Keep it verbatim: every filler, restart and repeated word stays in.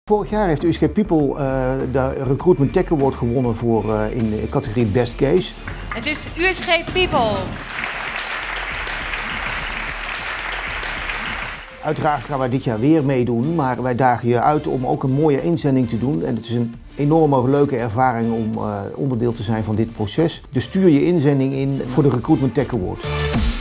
Vorig jaar heeft U S G People uh, de Recruitment Tech Award gewonnen voor, uh, in de categorie Best Case. Het is U S G People. Uiteraard gaan wij dit jaar weer meedoen, maar wij dagen je uit om ook een mooie inzending te doen. En het is een enorme leuke ervaring om uh, onderdeel te zijn van dit proces. Dus stuur je inzending in voor de Recruitment Tech Award.